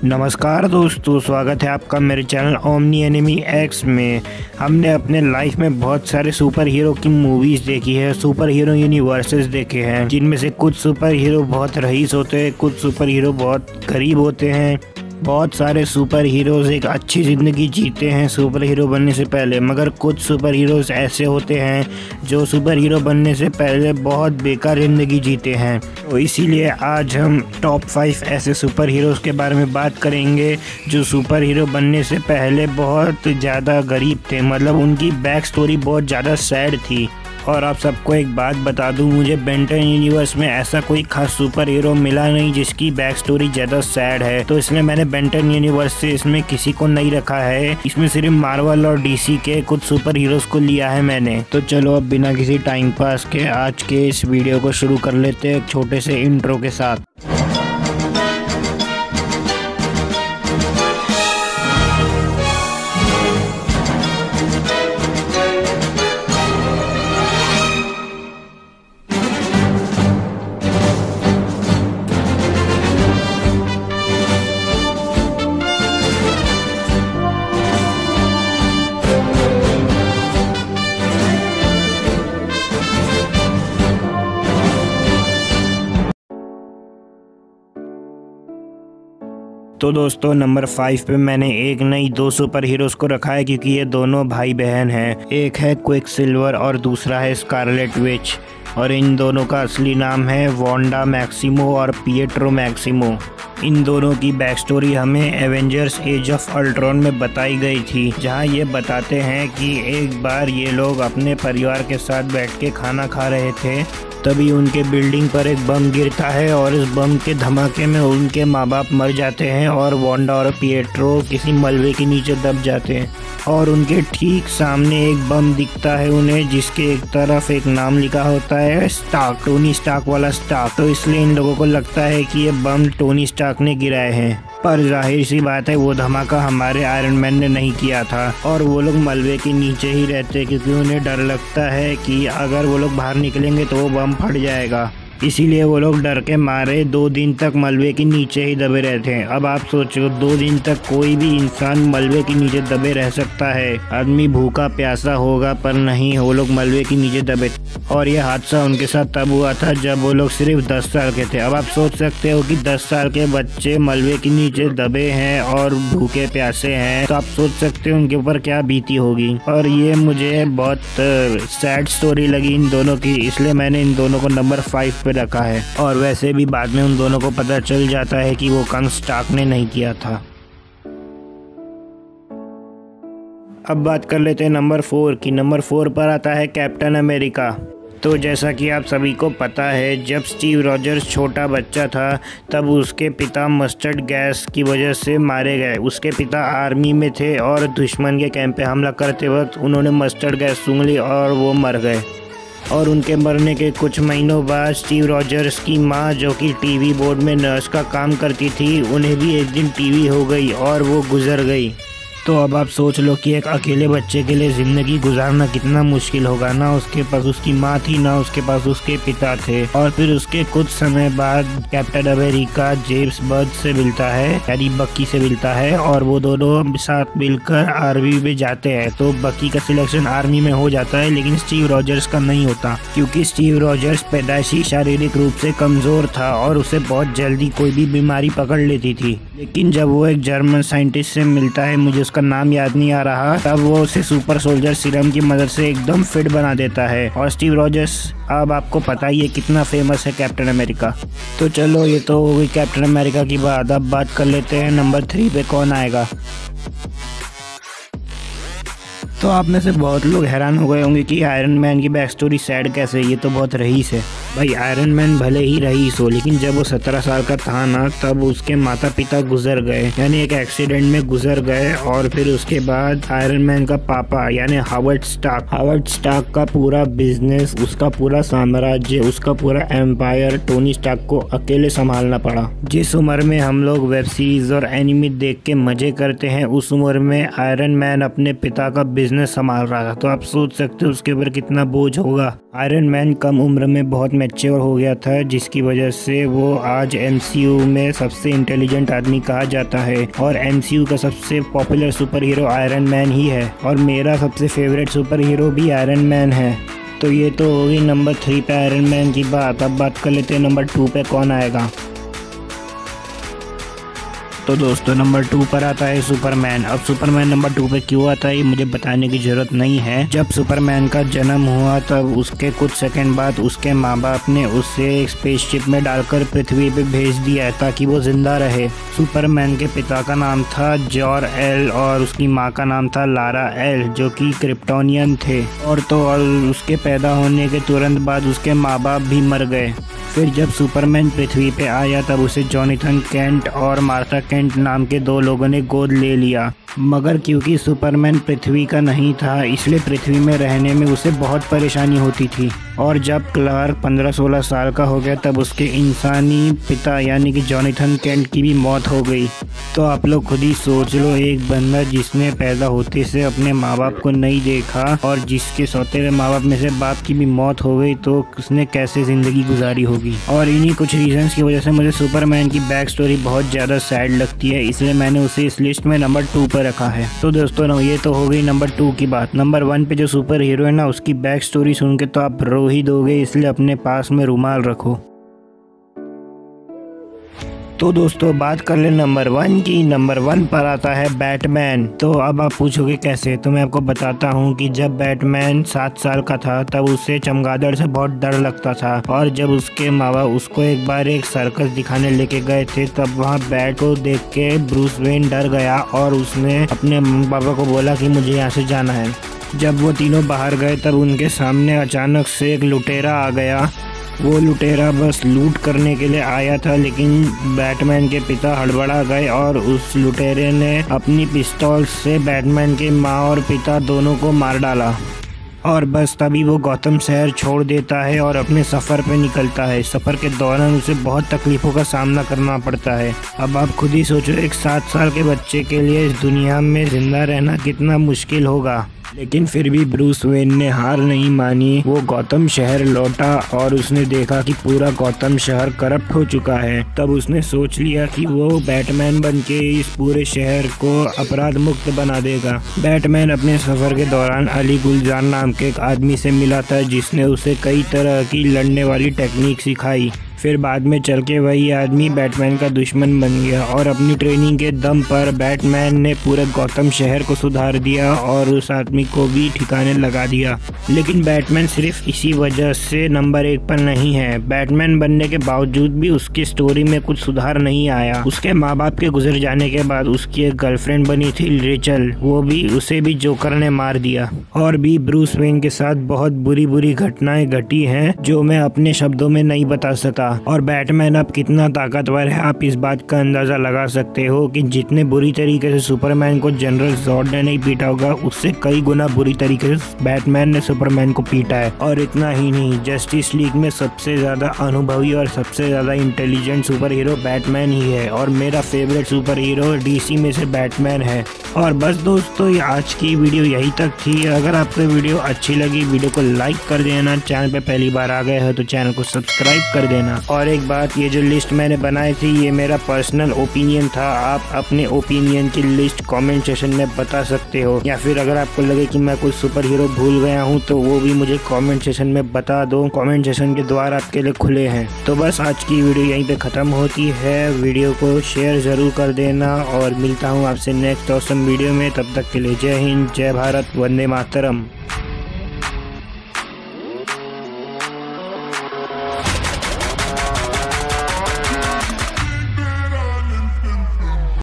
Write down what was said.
नमस्कार दोस्तों, स्वागत है आपका मेरे चैनल ओमनी एनिमी एक्स में। हमने अपने लाइफ में बहुत सारे सुपर हीरो की मूवीज़ देखी है, सुपर हीरो यूनिवर्सेस देखे हैं, जिनमें से कुछ सुपर हीरो बहुत रईस होते हैं, कुछ सुपर हीरो बहुत गरीब होते हैं। बहुत सारे सुपर हीरोज़ एक अच्छी ज़िंदगी जीते हैं सुपर हीरो बनने से पहले, मगर कुछ सुपर हीरोज़ ऐसे होते हैं जो सुपर हीरो बनने से पहले बहुत बेकार ज़िंदगी जीते हैं। तो इसीलिए आज हम टॉप 5 ऐसे सुपर हीरोज़ के बारे में बात करेंगे जो सुपर हीरो बनने से पहले बहुत ज़्यादा गरीब थे, मतलब उनकी बैक स्टोरी बहुत ज़्यादा सैड थी। और आप सबको एक बात बता दूं, मुझे बेंटन यूनिवर्स में ऐसा कोई खास सुपर हीरो मिला नहीं जिसकी बैक स्टोरी ज़्यादा सैड है, तो इसलिए मैंने बेंटन यूनिवर्स से इसमें किसी को नहीं रखा है। इसमें सिर्फ मार्वल और डीसी के कुछ सुपर हीरोज़ को लिया है मैंने। तो चलो अब बिना किसी टाइम पास के आज के इस वीडियो को शुरू कर लेते हैं एक छोटे से इंट्रो के साथ। तो दोस्तों नंबर 5 पे मैंने एक नहीं दो सुपर हीरोज़ को रखा है, क्योंकि ये दोनों भाई बहन हैं। एक है क्विक सिल्वर और दूसरा है स्कारलेट विच, और इन दोनों का असली नाम है वांडा मैक्सिमो और पिएट्रो मैक्सिमो। इन दोनों की बैक स्टोरी हमें एवेंजर्स एज ऑफ अल्ट्रॉन में बताई गई थी, जहां ये बताते हैं कि एक बार ये लोग अपने परिवार के साथ बैठ के खाना खा रहे थे, तभी उनके बिल्डिंग पर एक बम गिरता है और इस बम के धमाके में उनके माँ बाप मर जाते हैं और वांडा और पिएट्रो किसी मलबे के नीचे दब जाते हैं। और उनके ठीक सामने एक बम दिखता है उन्हें, जिसके एक तरफ एक नाम लिखा होता है स्टार्क, टोनी स्टार्क वाला स्टार्क। तो इसलिए इन लोगों को लगता है कि ये बम टोनी स्टार्क ने गिराए हैं, पर जाहिर सी बात है वो धमाका हमारे आयरन मैन ने नहीं किया था। और वो लोग मलबे के नीचे ही रहते क्योंकि उन्हें डर लगता है कि अगर वो लोग बाहर निकलेंगे तो वो बम फट जाएगा। इसीलिए वो लोग डर के मारे 2 दिन तक मलबे के नीचे ही दबे रहते हैं। अब आप सोचो 2 दिन तक कोई भी इंसान मलबे के नीचे दबे रह सकता है? आदमी भूखा प्यासा होगा, पर नहीं, वो लोग मलबे के नीचे दबे। और ये हादसा उनके साथ तब हुआ था जब वो लोग सिर्फ 10 साल के थे। अब आप सोच सकते हो कि 10 साल के बच्चे मलबे के नीचे दबे हैं और भूखे प्यासे हैं, तो आप सोच सकते हो उनके ऊपर क्या बीती होगी। और ये मुझे बहुत सैड स्टोरी लगी इन दोनों की, इसलिए मैंने इन दोनों को नंबर 5 पे रखा है। और वैसे भी बाद में उन दोनों को पता चल जाता है कि वो काम स्टार्क ने नहीं किया था। अब बात कर लेते हैं नंबर 4 की। नंबर 4 पर आता है कैप्टन अमेरिका। तो जैसा कि आप सभी को पता है, जब स्टीव रॉजर्स छोटा बच्चा था तब उसके पिता मस्टर्ड गैस की वजह से मारे गए। उसके पिता आर्मी में थे और दुश्मन के कैंप पे हमला करते वक्त उन्होंने मस्टर्ड गैस सूंघ ली और वो मर गए। और उनके मरने के कुछ महीनों बाद स्टीव रॉजर्स की माँ, जो कि टीवी बोर्ड में नर्स का काम करती थी, उन्हें भी एक दिन टीवी हो गई और वो गुजर गई। तो अब आप सोच लो कि एक अकेले बच्चे के लिए ज़िंदगी गुजारना कितना मुश्किल होगा। ना उसके पास उसकी माँ थी, ना उसके पास उसके पिता थे। और फिर उसके कुछ समय बाद कैप्टन अमेरिका जेम्स बर्ड से मिलता है, यानी बकी से मिलता है, और वो दोनों साथ मिलकर आर्मी में जाते हैं। तो बकी का सिलेक्शन आर्मी में हो जाता है, लेकिन स्टीव रॉजर्स का नहीं होता, क्योंकि स्टीव रॉजर्स पैदाइशी शारीरिक रूप से कमज़ोर था और उसे बहुत जल्दी कोई भी बीमारी पकड़ लेती थी। लेकिन जब वो एक जर्मन साइंटिस्ट से मिलता है, मुझे का नाम याद नहीं आ रहा, तब वो उसे सुपर सोल्जर सीरम की मदद से एकदम फिट बना देता है। और स्टीव रॉजर्स, अब आपको पता ही है कितना फेमस है कैप्टन अमेरिका। तो चलो ये तो हो गई कैप्टन अमेरिका की बात। अब बात कर लेते हैं नंबर 3 पे कौन आएगा। तो आप में से बहुत लोग हैरान हो गए होंगे कि आयरन मैन की बैक स्टोरी सैड कैसे, ये तो बहुत रईस है। भाई आयरन मैन भले ही रईस हो, लेकिन जब वो 17 साल का था ना, तब उसके माता पिता गुजर गए, यानी एक एक्सीडेंट में गुजर गए। और फिर उसके बाद आयरन मैन का पापा यानी हावर्ड स्टार्क का पूरा बिजनेस, उसका पूरा साम्राज्य, उसका पूरा एम्पायर टोनी स्टार्क को अकेले संभालना पड़ा। जिस उम्र में हम लोग वेब सीरीज और एनिमे देख के मजे करते हैं, उस उम्र में आयरन मैन अपने पिता का बिजनेस संभाल रहा था। तो आप सोच सकते हो उसके ऊपर कितना बोझ होगा। आयरन मैन कम उम्र में बहुत मैच्योर हो गया था, जिसकी वजह से वो आज MCU में सबसे इंटेलिजेंट आदमी कहा जाता है और MCU का सबसे popular super hero iron man ही है और मेरा सबसे फेवरेट सुपर हीरो भी आयरन मैन है। तो ये तो होगी नंबर 3 पे आयरन मैन की बात। अब बात कर लेते हैं नंबर 2 पे कौन आएगा। तो दोस्तों नंबर 2 पर आता है सुपरमैन। अब सुपरमैन नंबर 2 पे क्यों आता है ये मुझे बताने की ज़रूरत नहीं है। जब सुपरमैन का जन्म हुआ तब उसके कुछ सेकंड बाद उसके माँ बाप ने उसे एक स्पेसशिप में डालकर पृथ्वी पे भेज दिया ताकि वो जिंदा रहे। सुपरमैन के पिता का नाम था जॉर-एल और उसकी माँ का नाम था लारा-एल, जो कि क्रिप्टोनियन थे। और उसके पैदा होने के तुरंत बाद उसके माँ बाप भी मर गए। फिर जब सुपरमैन पृथ्वी पे आया तब उसे जॉनथन केंट और मार्था केंट नाम के 2 लोगों ने गोद ले लिया, मगर क्योंकि सुपरमैन पृथ्वी का नहीं था इसलिए पृथ्वी में रहने में उसे बहुत परेशानी होती थी। और जब क्लार्क 15-16 साल का हो गया तब उसके इंसानी पिता यानी कि जॉनथन केंट की भी मौत हो गई। तो आप लोग खुद ही सोच लो, एक बंदा जिसने पैदा होते से अपने माँ बाप को नहीं देखा और जिसके सौतेले माँ बाप में से बाप की भी मौत हो गई, तो उसने कैसे ज़िंदगी गुजारी होगी। और इन्हीं कुछ रीजंस की वजह से मुझे सुपरमैन की बैक स्टोरी बहुत ज़्यादा सैड लगती है, इसलिए मैंने उसे इस लिस्ट में नंबर 2 पर रखा है। तो दोस्तों ये तो हो गई नंबर 2 की बात। नंबर 1 पे जो सुपर हीरो है ना, उसकी बैक स्टोरी सुन के तो आप रो ही दोगे, इसलिए अपने पास में रुमाल रखो। तो दोस्तों बात कर ले नंबर 1 की। नंबर 1 पर आता है बैटमैन। तो अब आप पूछोगे कैसे, तो मैं आपको बताता हूँ कि जब बैटमैन 7 साल का था तब उसे चमगादड़ से बहुत डर लगता था और जब उसके माँ बाप उसको एक बार एक सर्कस दिखाने लेके गए थे तब वहाँ बैट को देख के ब्रूस वेन डर गया और उसने अपने पापा को बोला कि मुझे यहाँ से जाना है। जब वो तीनों बाहर गए तब उनके सामने अचानक से एक लुटेरा आ गया। वो लुटेरा बस लूट करने के लिए आया था, लेकिन बैटमैन के पिता हड़बड़ा गए और उस लुटेरे ने अपनी पिस्तौल से बैटमैन के माँ और पिता दोनों को मार डाला। और बस तभी वो गौतम शहर छोड़ देता है और अपने सफ़र पे निकलता है। सफ़र के दौरान उसे बहुत तकलीफ़ों का सामना करना पड़ता है। अब आप खुद ही सोचो, एक 7 साल के बच्चे के लिए इस दुनिया में ज़िंदा रहना कितना मुश्किल होगा। लेकिन फिर भी ब्रूस वेन ने हार नहीं मानी। वो गौतम शहर लौटा और उसने देखा कि पूरा गौतम शहर करप्ट हो चुका है। तब उसने सोच लिया कि वो बैटमैन बनके इस पूरे शहर को अपराध मुक्त बना देगा। बैटमैन अपने सफ़र के दौरान अली गुलजार नाम के एक आदमी से मिला था जिसने उसे कई तरह की लड़ने वाली टेक्निक सिखाई। फिर बाद में चल के वही आदमी बैटमैन का दुश्मन बन गया और अपनी ट्रेनिंग के दम पर बैटमैन ने पूरे गौतम शहर को सुधार दिया और उस आदमी को भी ठिकाने लगा दिया। लेकिन बैटमैन सिर्फ इसी वजह से नंबर 1 पर नहीं है। बैटमैन बनने के बावजूद भी उसकी स्टोरी में कुछ सुधार नहीं आया। उसके माँ बाप के गुजर जाने के बाद उसकी एक गर्लफ्रेंड बनी थी रेचल, उसे भी जोकर ने मार दिया। और भी ब्रूस वेन के साथ बहुत बुरी घटनाएं घटी हैं जो मैं अपने शब्दों में नहीं बता सकता। और बैटमैन अब कितना ताकतवर है आप इस बात का अंदाजा लगा सकते हो कि जितने बुरी तरीके से सुपरमैन को जनरल जॉर्ड ने नहीं पीटा होगा, उससे कई गुना बुरी तरीके से बैटमैन ने सुपरमैन को पीटा है। और इतना ही नहीं, जस्टिस लीग में सबसे ज्यादा अनुभवी और सबसे ज्यादा इंटेलिजेंट सुपर हीरो बैटमैन ही है और मेरा फेवरेट सुपर हीरो DC में से बैटमैन है। और बस दोस्तों आज की वीडियो यही तक थी। अगर आपको वीडियो अच्छी लगी वीडियो को लाइक कर देना, चैनल पे पहली बार आ गए हो तो चैनल को सब्सक्राइब कर देना। और एक बात, ये जो लिस्ट मैंने बनाई थी ये मेरा पर्सनल ओपिनियन था। आप अपने ओपिनियन की लिस्ट कमेंट सेशन में बता सकते हो, या फिर अगर आपको लगे कि मैं कोई सुपर हीरो भूल गया हूँ तो वो भी मुझे कमेंट सेशन में बता दो। कमेंट सेशन के द्वार आपके लिए खुले हैं। तो बस आज की वीडियो यहीं पे ख़त्म होती है। वीडियो को शेयर ज़रूर कर देना और मिलता हूँ आपसे नेक्स्ट ऑसम वीडियो में। तब तक के लिए जय हिंद, जय भारत, वंदे मातरम।